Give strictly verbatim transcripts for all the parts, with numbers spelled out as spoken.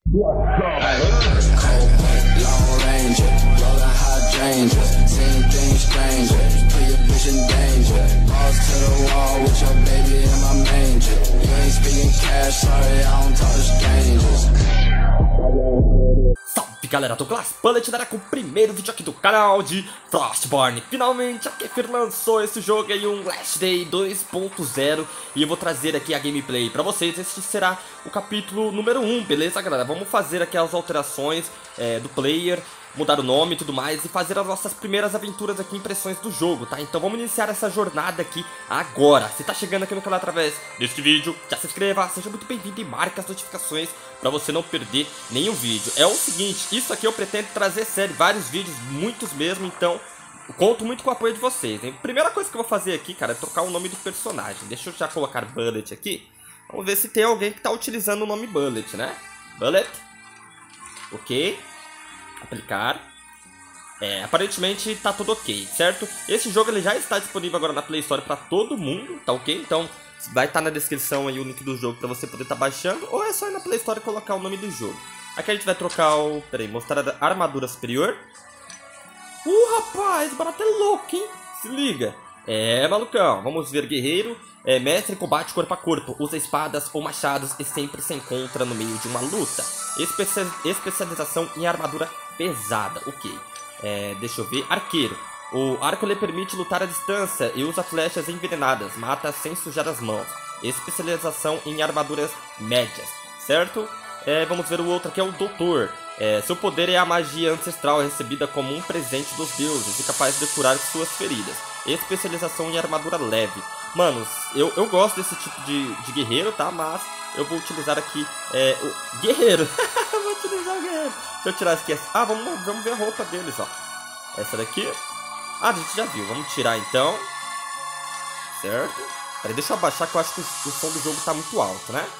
Salve galera, tô Glass Bullet, dará com o primeiro vídeo aqui do canal de Frostborn. Finalmente a Kefir lançou esse jogo aí, um Last Day dois ponto zero, e eu vou trazer aqui a gameplay pra vocês. Esse será o capítulo número um, beleza galera? Vamos fazer aqui as alterações é, do player, mudar o nome e tudo mais, e fazer as nossas primeiras aventuras aqui, impressões do jogo, tá? Então vamos iniciar essa jornada aqui agora. Se tá chegando aqui no canal através deste vídeo, já se inscreva, seja muito bem-vindo e marque as notificações pra você não perder nenhum vídeo. É o seguinte, isso aqui eu pretendo trazer série, vários vídeos, muitos mesmo, então eu conto muito com o apoio de vocês, hein? Primeira coisa que eu vou fazer aqui, cara, é trocar o nome do personagem. Deixa eu já colocar Bullet aqui. Vamos ver se tem alguém que tá utilizando o nome Bullet, né? Bullet. Ok. Aplicar. É, aparentemente tá tudo ok, certo? Esse jogo ele já está disponível agora na Play Store pra todo mundo, tá ok? Então vai estar na descrição aí o link do jogo pra você poder estar baixando, ou é só ir na Play Store e colocar o nome do jogo. Aqui a gente vai trocar o... Peraí, mostrar a armadura superior. Uh, rapaz, o barato é louco, hein? Se liga. É, malucão, vamos ver guerreiro. É, mestre em combate corpo a corpo, usa espadas ou machados e sempre se encontra no meio de uma luta. Especia especialização em armadura pesada, ok. É, deixa eu ver, arqueiro. O arco lhe permite lutar à distância e usa flechas envenenadas, mata sem sujar as mãos. Especialização em armaduras médias, certo? É, vamos ver o outro aqui, é o doutor. É, seu poder é a magia ancestral recebida como um presente dos deuses e capaz de curar suas feridas. Especialização em armadura leve. Manos, eu, eu gosto desse tipo de, de guerreiro, tá? Mas eu vou utilizar aqui é, o guerreiro. Vou utilizar o guerreiro. Deixa eu tirar aqui. Ah, vamos, vamos ver a roupa deles, ó. Essa daqui. Ah, a gente já viu. Vamos tirar então. Certo? Peraí, deixa eu abaixar que eu acho que o, o som do jogo tá muito alto, né?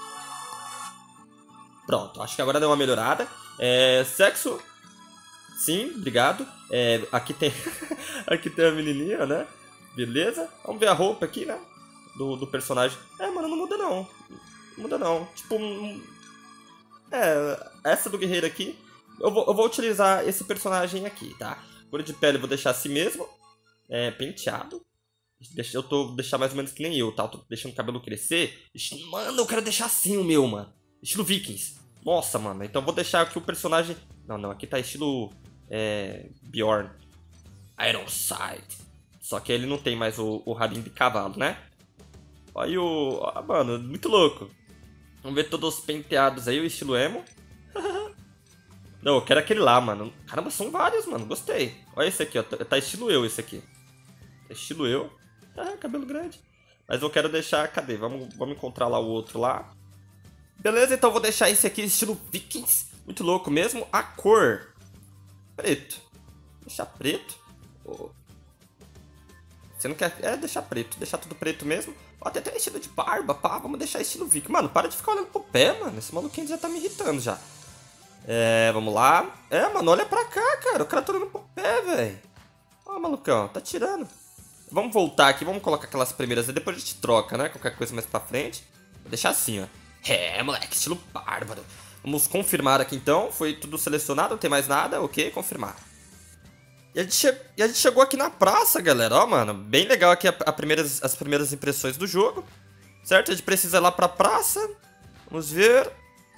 Pronto, acho que agora deu uma melhorada. É, sexo. Sim, obrigado. É, aqui tem aqui tem a menininha, né? Beleza. Vamos ver a roupa aqui, né? Do, do personagem. É, mano, não muda não. Não muda não. Tipo, um... é, essa do guerreiro aqui. Eu vou, eu vou utilizar esse personagem aqui, tá? Cor de pele eu vou deixar assim mesmo. É, penteado. Eu tô deixar mais ou menos que nem eu, tá? Eu tô deixando o cabelo crescer. Mano, eu quero deixar assim o meu, mano. Estilo Vikings. Nossa, mano. Então eu vou deixar aqui o personagem... Não, não. Aqui tá estilo... É... Bjorn. Ironside. Só que ele não tem mais o, o rabinho de cavalo, né? Olha o... Ah, mano, muito louco. Vamos ver todos os penteados aí, o estilo emo. Não, eu quero aquele lá, mano. Caramba, são vários, mano. Gostei. Olha esse aqui, ó. Tá estilo eu esse aqui. Estilo eu. Ah, cabelo grande. Mas eu quero deixar... Cadê? Vamos, vamos encontrar lá o outro lá. Beleza, então eu vou deixar esse aqui estilo Vikings. Muito louco mesmo. A cor... Preto. Deixar preto. Oh. Você não quer... É, deixar preto. Deixar tudo preto mesmo. Ó, até tem estilo de barba, pá. Vamos deixar estilo Viking. Mano, para de ficar olhando pro pé, mano. Esse maluquinho já tá me irritando já. É, vamos lá. É, mano, olha pra cá, cara. O cara tá olhando pro pé, velho. Ó, malucão, tá tirando. Vamos voltar aqui. Vamos colocar aquelas primeiras. E depois a gente troca, né? Qualquer coisa mais pra frente. Vou deixar assim, ó. É, moleque, estilo bárbaro. Vamos confirmar aqui então. Foi tudo selecionado, não tem mais nada. Ok, confirmar. E a gente, che... e a gente chegou aqui na praça, galera. Ó, mano, bem legal aqui a, a primeiras, as primeiras impressões do jogo. Certo? A gente precisa ir lá pra praça. Vamos ver.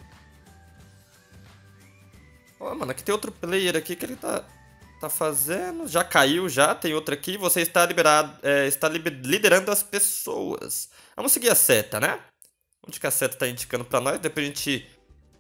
Ó, mano, aqui tem outro player aqui que ele tá, tá fazendo. Já caiu, já. Tem outro aqui. Você está liberado, é, está liderando as pessoas. Vamos seguir a seta, né? Onde que a seta tá indicando pra nós? Depois a gente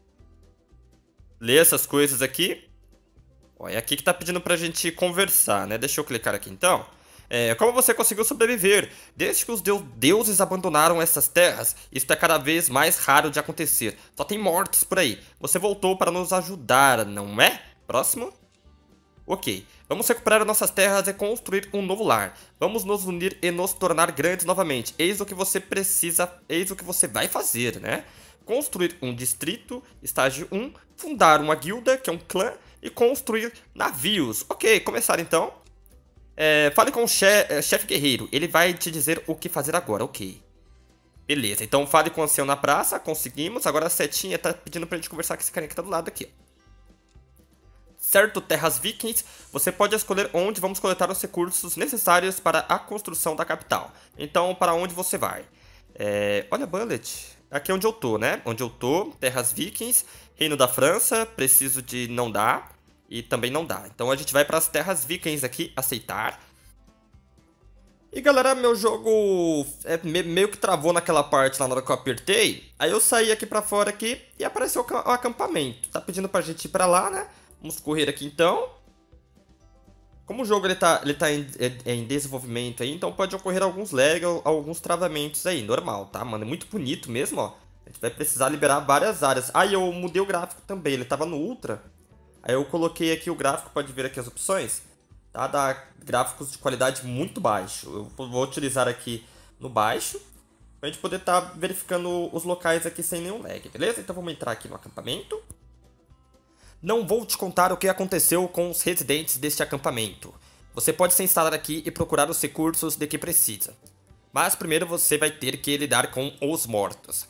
lê essas coisas aqui. Ó, é aqui que tá pedindo pra gente conversar, né? Deixa eu clicar aqui então. É, como você conseguiu sobreviver? Desde que os deus deuses abandonaram essas terras, isso é cada vez mais raro de acontecer. Só tem mortos por aí. Você voltou para nos ajudar, não é? Próximo. Ok, vamos recuperar nossas terras e construir um novo lar. Vamos nos unir e nos tornar grandes novamente. Eis o que você precisa, eis o que você vai fazer, né? Construir um distrito, estágio um, fundar uma guilda, que é um clã, e construir navios. Ok, começar então. É, fale com o chefe, chefe guerreiro, ele vai te dizer o que fazer agora, ok. Beleza, então fale com o ancião na praça, conseguimos. Agora a setinha tá pedindo pra gente conversar com esse carinha que tá do lado aqui, ó. Certo, terras vikings, você pode escolher onde vamos coletar os recursos necessários para a construção da capital. Então, para onde você vai? É... Olha, Bullet, aqui é onde eu tô, né? Onde eu tô, terras vikings, reino da França, preciso de não dá e também não dá. Então a gente vai para as terras vikings aqui, aceitar. E galera, meu jogo é, meio que travou naquela parte lá na hora que eu apertei. Aí eu saí aqui pra fora aqui e apareceu o acampamento. Tá pedindo pra gente ir pra lá, né? Vamos correr aqui então. Como o jogo ele tá, ele tá em, é, em desenvolvimento aí, então pode ocorrer alguns lag, alguns travamentos aí, normal, tá, mano? É muito bonito mesmo, ó. A gente vai precisar liberar várias áreas. Ah, e eu mudei o gráfico também, ele tava no Ultra. Aí eu coloquei aqui o gráfico, pode ver aqui as opções. Tá, dá gráficos de qualidade muito baixo. Eu vou utilizar aqui no baixo, pra gente poder estar tá verificando os locais aqui sem nenhum lag, beleza? Então vamos entrar aqui no acampamento. Não vou te contar o que aconteceu com os residentes deste acampamento. Você pode se instalar aqui e procurar os recursos de que precisa. Mas primeiro você vai ter que lidar com os mortos.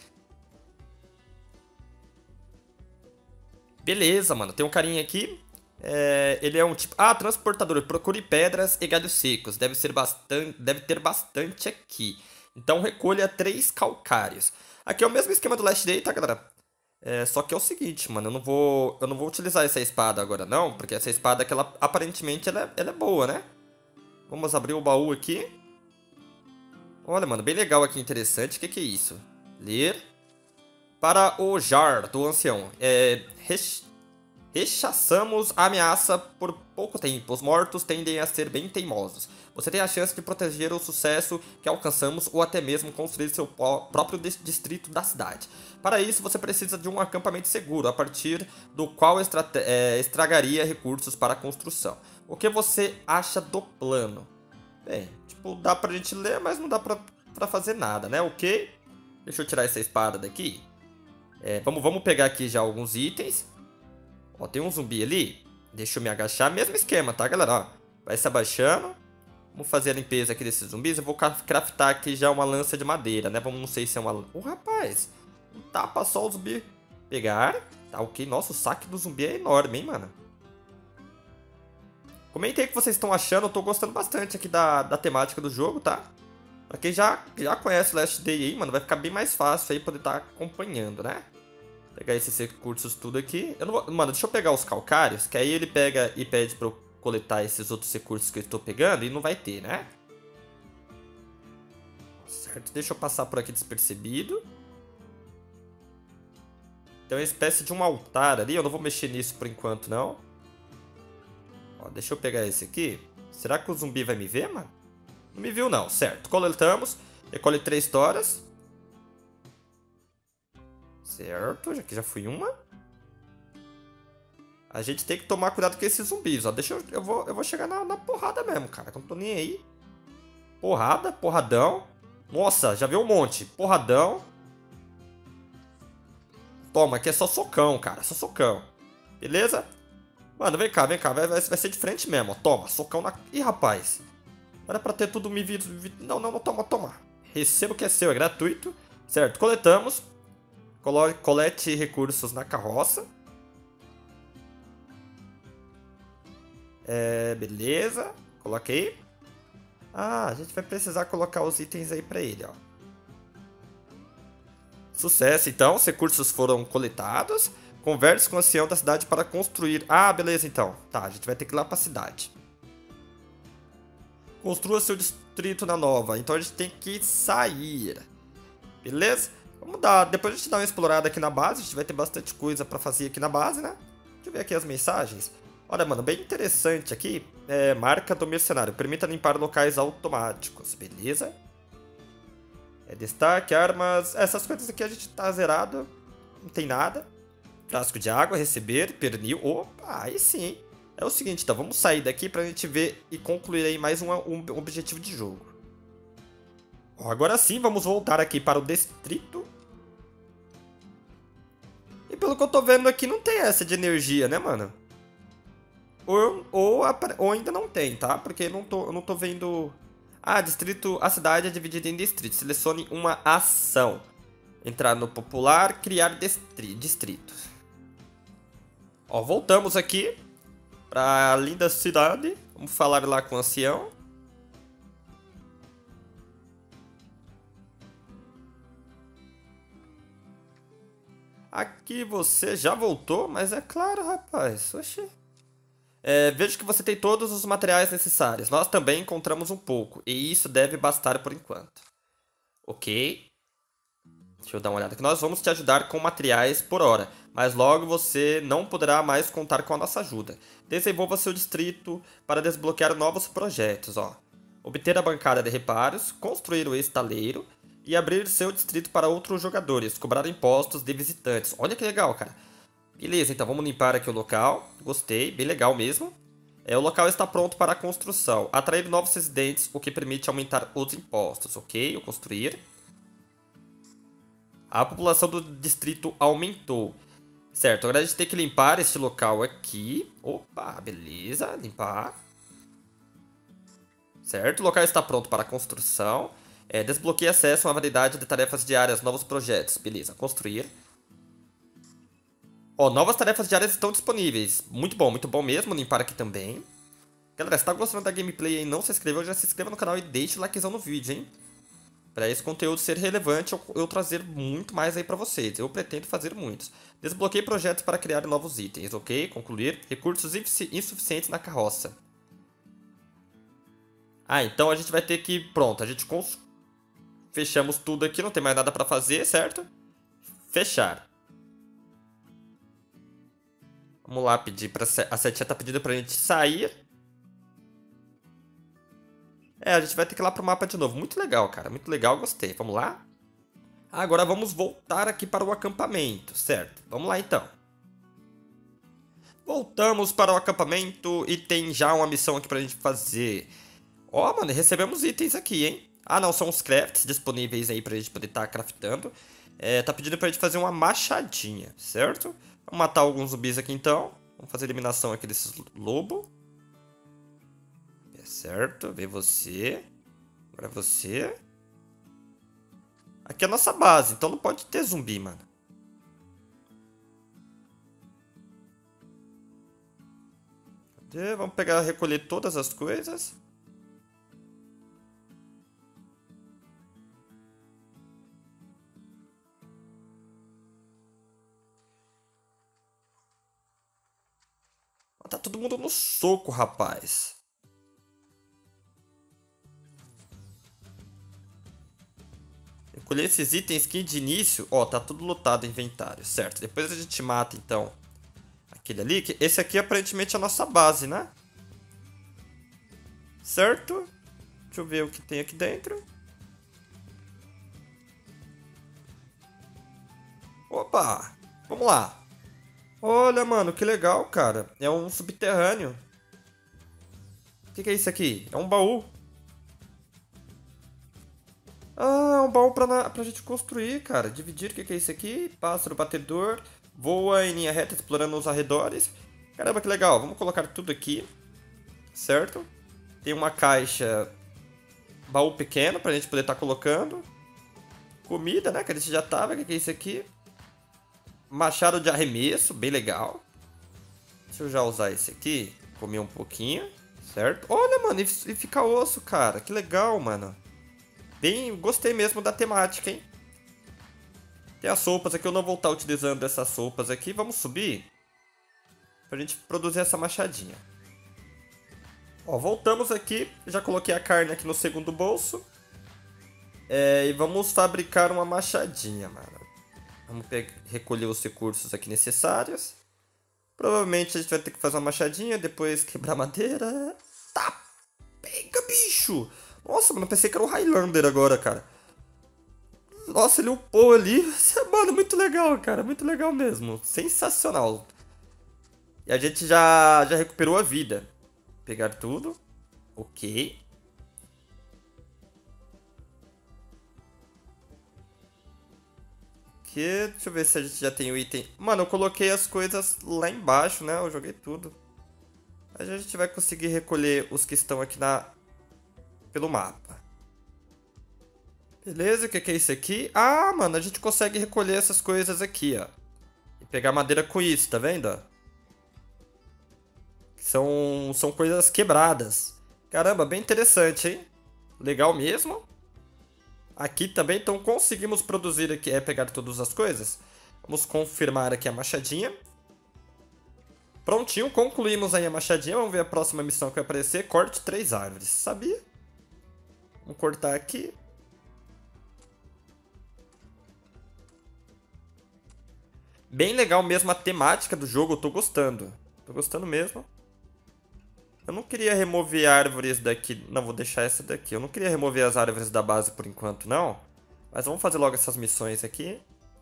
Beleza, mano. Tem um carinha aqui. É, ele é um tipo... Ah, transportador. Procure pedras e galhos secos. Deve ser bastante... Deve ter bastante aqui. Então recolha três calcários. Aqui é o mesmo esquema do Last Day, tá, galera? É, só que é o seguinte, mano, eu não vou, eu não vou utilizar essa espada agora não, porque essa espada, que ela, aparentemente, ela é, ela é boa, né? Vamos abrir o baú aqui. Olha, mano, bem legal aqui, interessante. O que que é isso? Ler. Para o Jar, do ancião. É, rech... Rechaçamos a ameaça por pouco tempo. Os mortos tendem a ser bem teimosos. Você tem a chance de proteger o sucesso que alcançamos ou até mesmo construir seu próprio distrito da cidade. Para isso, você precisa de um acampamento seguro, a partir do qual é, estragaria recursos para a construção. O que você acha do plano? Bem, tipo, dá pra gente ler, mas não dá pra, pra fazer nada, né? Ok? Deixa eu tirar essa espada daqui. É, vamos, vamos pegar aqui já alguns itens. Ó, tem um zumbi ali. Deixa eu me agachar. Mesmo esquema, tá, galera? Ó, vai se abaixando. Vamos fazer a limpeza aqui desses zumbis. Eu vou craftar aqui já uma lança de madeira, né? Vamos, não sei se é uma... Ô, oh, rapaz. Um tapa só o zumbi. Pegar. Tá, ok. Nossa, o saque do zumbi é enorme, hein, mano? Comentei o que vocês estão achando. Eu tô gostando bastante aqui da, da temática do jogo, tá? Pra quem já, já conhece o Last Day aí, mano, vai ficar bem mais fácil aí poder estar acompanhando, né? Pegar esses recursos tudo aqui. Eu não vou... Mano, deixa eu pegar os calcários, que aí ele pega e pede pra eu coletar esses outros recursos que eu estou pegando e não vai ter, né? Certo, deixa eu passar por aqui despercebido. Tem uma espécie de um altar ali, eu não vou mexer nisso por enquanto, não. Ó, deixa eu pegar esse aqui. Será que o zumbi vai me ver, mano? Não me viu, não. Certo, coletamos. Recolhe três toras. Certo, já que já fui uma. A gente tem que tomar cuidado com esses zumbis, ó. Deixa eu... Eu vou, eu vou chegar na, na porrada mesmo, cara. Que eu não tô nem aí. Porrada, porradão. Nossa, já veio um monte. Porradão. Toma, aqui é só socão, cara. Só socão. Beleza? Mano, vem cá, vem cá. Vai, vai, vai ser de frente mesmo, ó. Toma, socão na... Ih, rapaz. Era pra ter tudo me vindo... Não, não, não, toma, toma. Receba o que é seu, é gratuito. Certo, coletamos. Colete recursos na carroça. É, beleza. Coloquei. Ah, a gente vai precisar colocar os itens aí pra ele, ó. Sucesso, então. Os recursos foram coletados. Converse com o ancião da cidade para construir... Ah, beleza, então. Tá, a gente vai ter que ir lá pra cidade. Construa seu distrito na nova. Então a gente tem que sair. Beleza? Vamos dar... Depois a gente dá uma explorada aqui na base. A gente vai ter bastante coisa pra fazer aqui na base, né? Deixa eu ver aqui as mensagens. Olha, mano, bem interessante aqui. É, marca do mercenário. Permita limpar locais automáticos. Beleza? É, destaque, armas... Essas coisas aqui a gente tá zerado. Não tem nada. Frasco de água, receber, pernil. Opa, aí sim. É o seguinte, então. Vamos sair daqui pra gente ver e concluir aí mais um, um objetivo de jogo. Ó, agora sim, vamos voltar aqui para o distrito. E pelo que eu tô vendo aqui, não tem essa de energia, né, mano? Ou, ou, ou ainda não tem, tá? Porque eu não tô, eu não tô vendo Ah, distrito, a cidade é dividida em distritos. Selecione uma ação. Entrar no popular, criar distri distritos. Ó, voltamos aqui pra linda cidade. Vamos falar lá com o ancião. Aqui você já voltou, mas é claro, rapaz. Oxi. É, vejo que você tem todos os materiais necessários. Nós também encontramos um pouco, e isso deve bastar por enquanto. Ok. Deixa eu dar uma olhada aqui. Nós vamos te ajudar com materiais por hora, mas logo você não poderá mais contar com a nossa ajuda. Desenvolva seu distrito para desbloquear novos projetos. Ó. Obter a bancada de reparos, construir o estaleiro e abrir seu distrito para outros jogadores. Cobrar impostos de visitantes. Olha que legal, cara. Beleza, então vamos limpar aqui o local. Gostei, bem legal mesmo. É, o local está pronto para a construção. Atrair novos residentes, o que permite aumentar os impostos. Ok, eu construir. A população do distrito aumentou. Certo, agora a gente tem que limpar este local aqui. Opa, beleza, limpar. Certo, o local está pronto para a construção. É, desbloqueie acesso a uma variedade de tarefas diárias, novos projetos. Beleza, construir. Ó, novas tarefas diárias estão disponíveis. Muito bom, muito bom mesmo. Limpar aqui também. Galera, se tá gostando da gameplay e não se inscreveu, já se inscreva no canal e deixe o likezão no vídeo, hein? Para esse conteúdo ser relevante, eu, eu trazer muito mais aí pra vocês. Eu pretendo fazer muitos. Desbloqueie projetos para criar novos itens, ok? Concluir. Recursos insuficientes na carroça. Ah, então a gente vai ter que... Pronto, a gente cons... fechamos tudo aqui, não tem mais nada pra fazer, certo? Fechar. Vamos lá, pedir pra... A setinha tá pedindo pra gente sair. É, a gente vai ter que ir lá pro mapa de novo. Muito legal, cara. Muito legal, gostei. Vamos lá? Agora vamos voltar aqui para o acampamento, certo? Vamos lá, então. Voltamos para o acampamento e tem já uma missão aqui pra gente fazer. Ó, mano, recebemos itens aqui, hein? Ah, não, são os crafts disponíveis aí pra gente poder estar tá craftando. É, tá pedindo pra gente fazer uma machadinha, certo? Vamos matar alguns zumbis aqui, então. Vamos fazer a eliminação aqui desses lobos. Certo, vem você. Agora você. Aqui é a nossa base, então não pode ter zumbi, mano. Cadê? Vamos pegar, recolher todas as coisas. Tá todo mundo no soco, rapaz. Recolher esses itens aqui de início. Ó, tá tudo lotado o inventário, certo? Depois a gente mata, então, aquele ali. Que esse aqui aparentemente é a nossa base, né? Certo? Deixa eu ver o que tem aqui dentro. Opa! Vamos lá. Olha, mano, que legal, cara. É um subterrâneo. O que, que é isso aqui? É um baú. Ah, é um baú pra, pra gente construir, cara. Dividir, o que, que é isso aqui? Pássaro batedor. Voa em linha reta, explorando os arredores. Caramba, que legal. Vamos colocar tudo aqui. Certo? Tem uma caixa... Baú pequeno pra gente poder estar tá colocando. Comida, né? Que a gente já tava. O que, que é isso aqui? Machado de arremesso, bem legal. Deixa eu já usar esse aqui. Comer um pouquinho, certo? Olha, mano, e fica osso, cara. Que legal, mano. Bem, gostei mesmo da temática, hein? Tem as sopas aqui, eu não vou estar utilizando essas sopas aqui. Vamos subir pra gente produzir essa machadinha. Ó, voltamos aqui. Já coloquei a carne aqui no segundo bolso. É, e vamos fabricar uma machadinha, mano. Vamos pegar, recolher os recursos aqui necessários. Provavelmente a gente vai ter que fazer uma machadinha, depois quebrar madeira. Tá, pega, bicho! Nossa, mano, eu pensei que era o Highlander agora, cara. Nossa, ele upou ali. Mano, muito legal, cara, muito legal mesmo. Sensacional. E a gente já, já recuperou a vida. Pegar tudo. Ok. Aqui, deixa eu ver se a gente já tem o item. Mano, eu coloquei as coisas lá embaixo, né? Eu joguei tudo. A gente vai conseguir recolher os que estão aqui na... pelo mapa. Beleza, o que que é isso aqui? Ah, mano, a gente consegue recolher essas coisas aqui, ó. E pegar madeira com isso, tá vendo? São, são coisas quebradas. Caramba, bem interessante, hein? Legal mesmo. Aqui também, então conseguimos produzir aqui, é pegar todas as coisas. Vamos confirmar aqui a machadinha. Prontinho, concluímos aí a machadinha. Vamos ver a próxima missão que vai aparecer. Corte três árvores. Sabia? Vamos cortar aqui. Bem legal mesmo a temática do jogo, eu tô gostando. Tô gostando mesmo. Eu não queria remover árvores daqui. Não, vou deixar essa daqui. Eu não queria remover as árvores da base por enquanto, não. Mas vamos fazer logo essas missões aqui.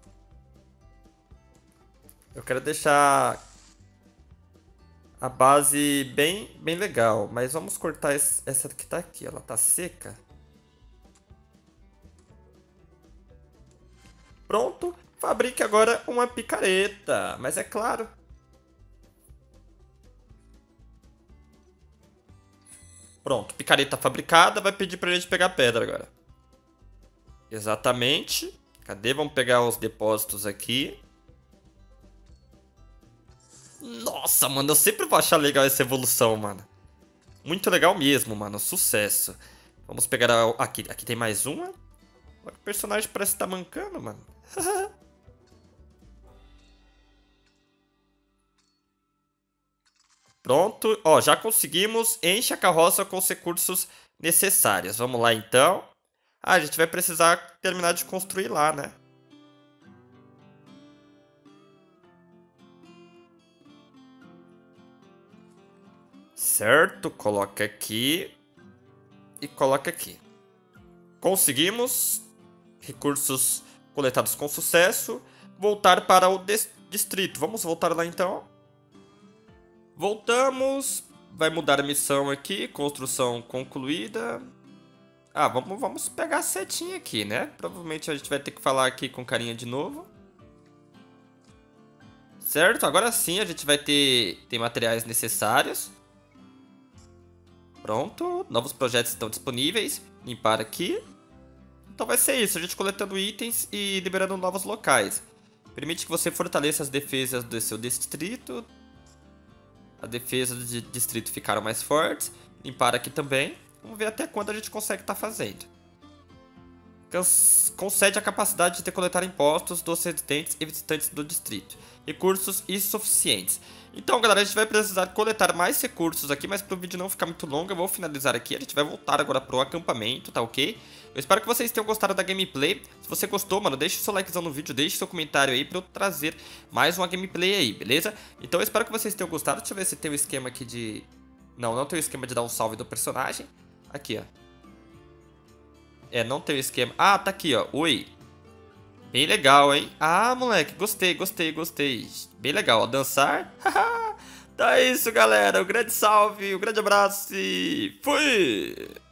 Eu quero deixar a base bem, bem legal. Mas vamos cortar esse, essa que tá aqui. Ela tá seca. Pronto. Fabrique agora uma picareta. Mas é claro. Pronto, picareta fabricada. Vai pedir pra gente pegar pedra agora. Exatamente. Cadê? Vamos pegar os depósitos aqui. Nossa, mano, eu sempre vou achar legal essa evolução, mano. Muito legal mesmo, mano. Sucesso. Vamos pegar a... Aqui, aqui tem mais uma. O personagem parece estar mancando, mano. Pronto. Ó, já conseguimos. Enche a carroça com os recursos necessários. Vamos lá, então. Ah, a gente vai precisar terminar de construir lá, né? Certo, coloca aqui e coloca aqui. Conseguimos. Recursos coletados com sucesso. Voltar para o distrito. Vamos voltar lá então. Voltamos. Vai mudar a missão aqui. Construção concluída. Ah, vamos, vamos pegar a setinha aqui, né? Provavelmente a gente vai ter que falar aqui com carinha de novo. Certo, agora sim a gente vai ter, ter materiais necessários. Pronto, novos projetos estão disponíveis. Limpar aqui. Então vai ser isso, a gente coletando itens e liberando novos locais. Permite que você fortaleça as defesas do seu distrito. As defesas do distrito ficaram mais fortes. Limpar aqui também. Vamos ver até quando a gente consegue estar fazendo. Concede a capacidade de coletar impostos dos residentes e visitantes do distrito. Recursos insuficientes. Então, galera, a gente vai precisar coletar mais recursos aqui, mas para o vídeo não ficar muito longo, eu vou finalizar aqui. A gente vai voltar agora pro acampamento, tá ok? Eu espero que vocês tenham gostado da gameplay. Se você gostou, mano, deixe seu likezão no vídeo, deixe seu comentário aí pra eu trazer mais uma gameplay aí, beleza? Então eu espero que vocês tenham gostado. Deixa eu ver se tem um esquema aqui de... Não, não tem o esquema de dar um salve do personagem. Aqui, ó. É, não tem o esquema. Ah, tá aqui, ó. Oi. Bem legal, hein? Ah, moleque, gostei, gostei, gostei. Bem legal, ó. Dançar. Então é isso, galera. Um grande salve, um grande abraço e fui!